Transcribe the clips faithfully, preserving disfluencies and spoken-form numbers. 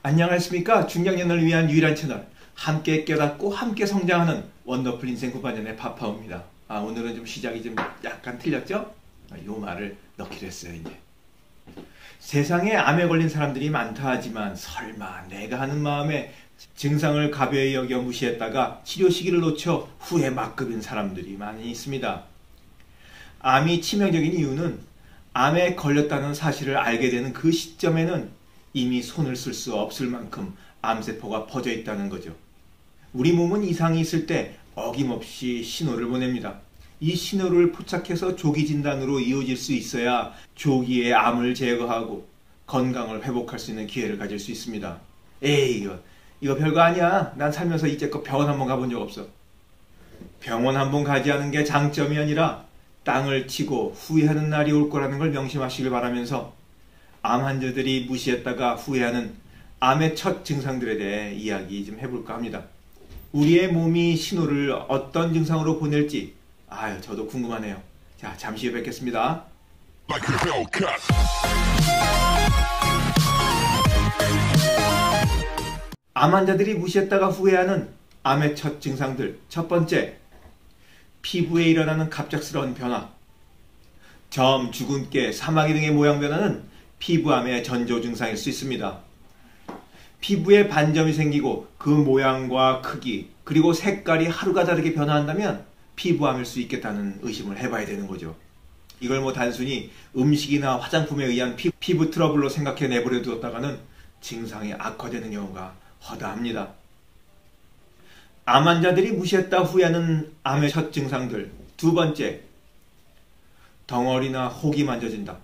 안녕하십니까. 중장년을 위한 유일한 채널, 함께 깨닫고 함께 성장하는 원더풀 인생 구반년의 파파오입니다. 아, 오늘은 좀 시작이 좀 약간 틀렸죠? 아, 요 말을 넣기로 했어요. 이제 세상에 암에 걸린 사람들이 많다 하지만 설마 내가 하는 마음에 증상을 가벼이 여겨 무시했다가 치료 시기를 놓쳐 후회 막급인 사람들이 많이 있습니다. 암이 치명적인 이유는 암에 걸렸다는 사실을 알게 되는 그 시점에는 이미 손을 쓸 수 없을 만큼 암세포가 퍼져 있다는 거죠. 우리 몸은 이상이 있을 때 어김없이 신호를 보냅니다. 이 신호를 포착해서 조기 진단으로 이어질 수 있어야 조기에 암을 제거하고 건강을 회복할 수 있는 기회를 가질 수 있습니다. 에이, 이거, 이거 별거 아니야. 난 살면서 이제껏 병원 한번 가본 적 없어. 병원 한번 가지 않은 게 장점이 아니라 땅을 치고 후회하는 날이 올 거라는 걸 명심하시길 바라면서 암 환자들이 무시했다가 후회하는 암의 첫 증상들에 대해 이야기 좀 해볼까 합니다. 우리의 몸이 신호를 어떤 증상으로 보낼지 아유 저도 궁금하네요. 자, 잠시 후에 뵙겠습니다. 암 환자들이 무시했다가 후회하는 암의 첫 증상들. 첫 번째, 피부에 일어나는 갑작스러운 변화. 점, 주근깨, 사마귀 등의 모양 변화는 피부암의 전조 증상일 수 있습니다. 피부에 반점이 생기고 그 모양과 크기 그리고 색깔이 하루가 다르게 변화한다면 피부암일 수 있겠다는 의심을 해봐야 되는 거죠. 이걸 뭐 단순히 음식이나 화장품에 의한 피, 피부 트러블로 생각해 내버려 두었다가는 증상이 악화되는 경우가 허다합니다. 암 환자들이 무시했다 후회하는 암의 첫 증상들. 두 번째, 덩어리나 혹이 만져진다.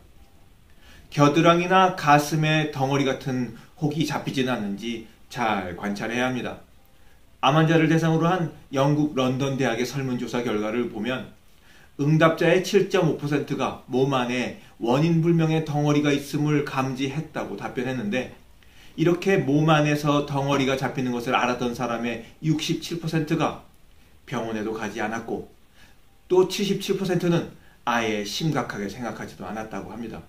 겨드랑이나 가슴에 덩어리 같은 혹이 잡히지는 않는지 잘 관찰해야 합니다. 암 환자를 대상으로 한 영국 런던 대학의 설문조사 결과를 보면 응답자의 칠 점 오 퍼센트가 몸 안에 원인 불명의 덩어리가 있음을 감지했다고 답변했는데, 이렇게 몸 안에서 덩어리가 잡히는 것을 알았던 사람의 육십칠 퍼센트가 병원에도 가지 않았고 또 칠십칠 퍼센트는 아예 심각하게 생각하지도 않았다고 합니다.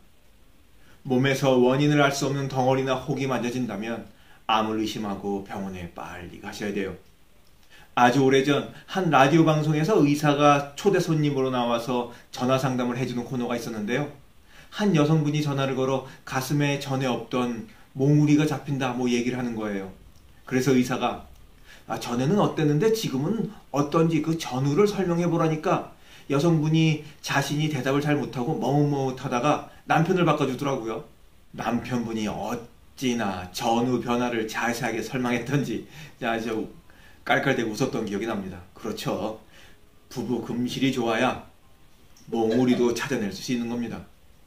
몸에서 원인을 알 수 없는 덩어리나 혹이 만져진다면 암을 의심하고 병원에 빨리 가셔야 돼요. 아주 오래전 한 라디오 방송에서 의사가 초대 손님으로 나와서 전화 상담을 해주는 코너가 있었는데요. 한 여성분이 전화를 걸어 가슴에 전에 없던 몽우리가 잡힌다 뭐 얘기를 하는 거예요. 그래서 의사가 아, 전에는 어땠는데 지금은 어떤지 그 전후를 설명해 보라니까 여성분이 자신이 대답을 잘 못하고 머뭇머뭇하다가 남편을 바꿔주더라고요. 남편분이 어찌나 전후 변화를 자세하게 설명했던지 아주 깔깔대고 웃었던 기억이 납니다. 그렇죠. 부부 금실이 좋아야 몽우리도 찾아낼 수 있는 겁니다.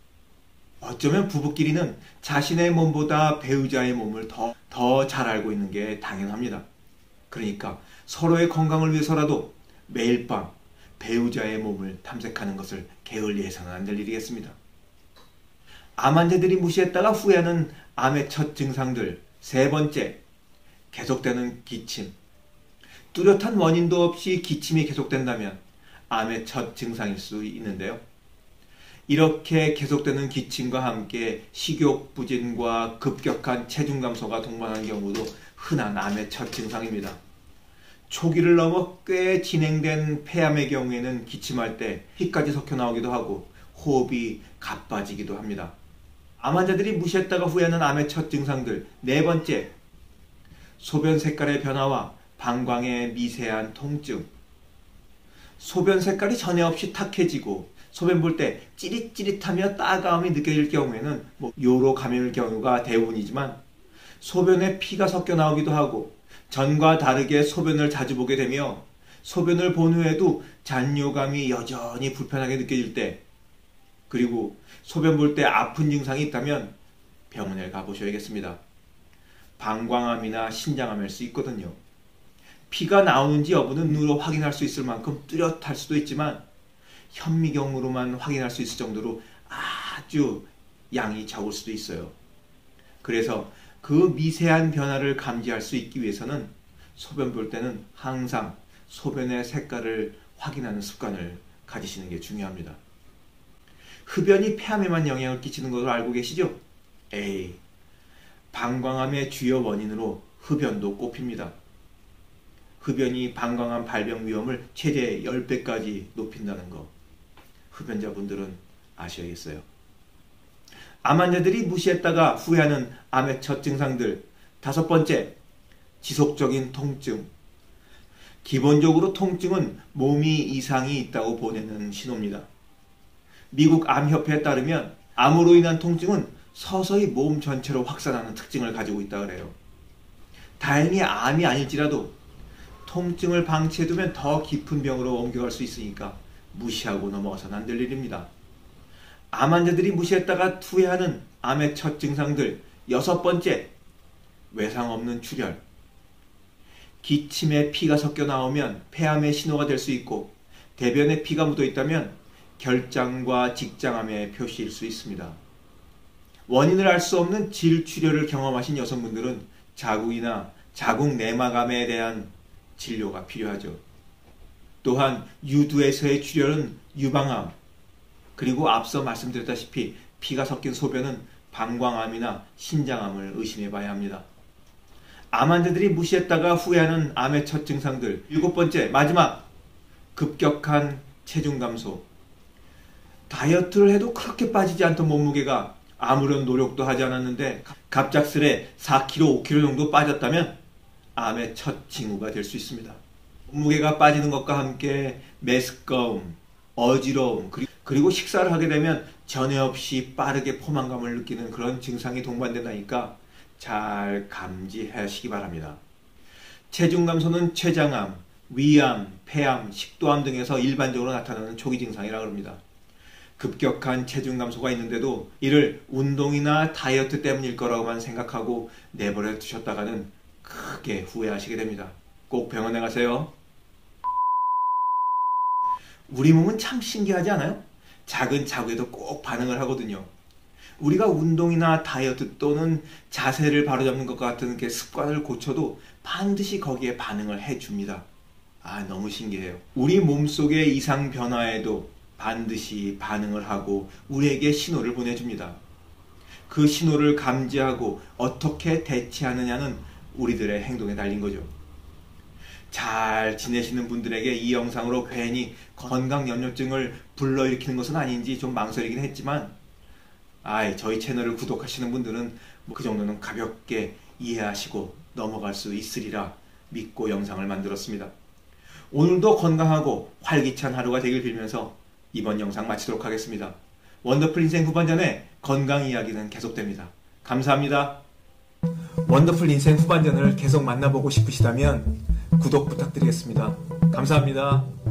어쩌면 부부끼리는 자신의 몸보다 배우자의 몸을 더, 더 잘 알고 있는 게 당연합니다. 그러니까 서로의 건강을 위해서라도 매일 밤 배우자의 몸을 탐색하는 것을 게을리해서는 안 될 일이겠습니다. 암 환자들이 무시했다가 후회하는 암의 첫 증상들. 세 번째, 계속되는 기침. 뚜렷한 원인도 없이 기침이 계속된다면 암의 첫 증상일 수 있는데요. 이렇게 계속되는 기침과 함께 식욕 부진과 급격한 체중 감소가 동반한 경우도 흔한 암의 첫 증상입니다. 초기를 넘어 꽤 진행된 폐암의 경우에는 기침할 때 피까지 섞여 나오기도 하고 호흡이 가빠지기도 합니다. 암 환자들이 무시했다가 후회하는 암의 첫 증상들. 네 번째, 소변 색깔의 변화와 방광의 미세한 통증. 소변 색깔이 전에 없이 탁해지고 소변 볼 때 찌릿찌릿하며 따가움이 느껴질 경우에는 뭐 요로 감염일 경우가 대부분이지만 소변에 피가 섞여 나오기도 하고 전과 다르게 소변을 자주 보게 되며 소변을 본 후에도 잔뇨감이 여전히 불편하게 느껴질 때, 그리고 소변 볼 때 아픈 증상이 있다면 병원에 가보셔야겠습니다. 방광암이나 신장암일 수 있거든요. 피가 나오는지 여부는 눈으로 확인할 수 있을 만큼 뚜렷할 수도 있지만 현미경으로만 확인할 수 있을 정도로 아주 양이 적을 수도 있어요. 그래서 그 미세한 변화를 감지할 수 있기 위해서는 소변 볼 때는 항상 소변의 색깔을 확인하는 습관을 가지시는 게 중요합니다. 흡연이 폐암에만 영향을 끼치는 것으로 알고 계시죠? 에이, 방광암의 주요 원인으로 흡연도 꼽힙니다. 흡연이 방광암 발병 위험을 최대 십 배까지 높인다는 거 흡연자분들은 아셔야겠어요. 암 환자들이 무시했다가 후회하는 암의 첫 증상들. 다섯 번째, 지속적인 통증. 기본적으로 통증은 몸이 이상이 있다고 보내는 신호입니다. 미국 암협회에 따르면 암으로 인한 통증은 서서히 몸 전체로 확산하는 특징을 가지고 있다고 해요. 다행히 암이 아닐지라도 통증을 방치해두면 더 깊은 병으로 옮겨갈 수 있으니까 무시하고 넘어가서는 안 될 일입니다. 암 환자들이 무시했다가 후회하는 암의 첫 증상들. 여섯 번째, 외상 없는 출혈. 기침에 피가 섞여 나오면 폐암의 신호가 될 수 있고, 대변에 피가 묻어 있다면 결장과 직장암의 표시일 수 있습니다. 원인을 알 수 없는 질출혈을 경험하신 여성분들은 자궁이나 자궁 내막암에 대한 진료가 필요하죠. 또한 유두에서의 출혈은 유방암, 그리고 앞서 말씀드렸다시피 피가 섞인 소변은 방광암이나 신장암을 의심해 봐야 합니다. 암 환자들이 무시했다가 후회하는 암의 첫 증상들. 일곱 번째, 마지막, 급격한 체중 감소. 다이어트를 해도 그렇게 빠지지 않던 몸무게가 아무런 노력도 하지 않았는데 갑작스레 사 킬로그램, 오 킬로그램 정도 빠졌다면 암의 첫 징후가 될 수 있습니다. 몸무게가 빠지는 것과 함께 메스꺼움, 어지러움, 그리고 식사를 하게 되면 전에 없이 빠르게 포만감을 느끼는 그런 증상이 동반된다니까 잘 감지하시기 바랍니다. 체중 감소는 췌장암, 위암, 폐암, 식도암 등에서 일반적으로 나타나는 초기 증상이라고 합니다. 급격한 체중 감소가 있는데도 이를 운동이나 다이어트 때문일 거라고만 생각하고 내버려 두셨다가는 크게 후회하시게 됩니다. 꼭 병원에 가세요. 우리 몸은 참 신기하지 않아요? 작은 자극에도 꼭 반응을 하거든요. 우리가 운동이나 다이어트 또는 자세를 바로잡는 것 같은 게 습관을 고쳐도 반드시 거기에 반응을 해줍니다. 아, 너무 신기해요. 우리 몸속의 이상 변화에도 반드시 반응을 하고 우리에게 신호를 보내줍니다. 그 신호를 감지하고 어떻게 대처하느냐는 우리들의 행동에 달린 거죠. 잘 지내시는 분들에게 이 영상으로 괜히 건강염려증을 불러일으키는 것은 아닌지 좀 망설이긴 했지만, 아이, 저희 채널을 구독하시는 분들은 그 정도는 가볍게 이해하시고 넘어갈 수 있으리라 믿고 영상을 만들었습니다. 오늘도 건강하고 활기찬 하루가 되길 빌면서 이번 영상 마치도록 하겠습니다. 원더풀 인생 후반전에 건강 이야기는 계속됩니다. 감사합니다. 원더풀 인생 후반전을 계속 만나보고 싶으시다면 구독 부탁드리겠습니다. 감사합니다.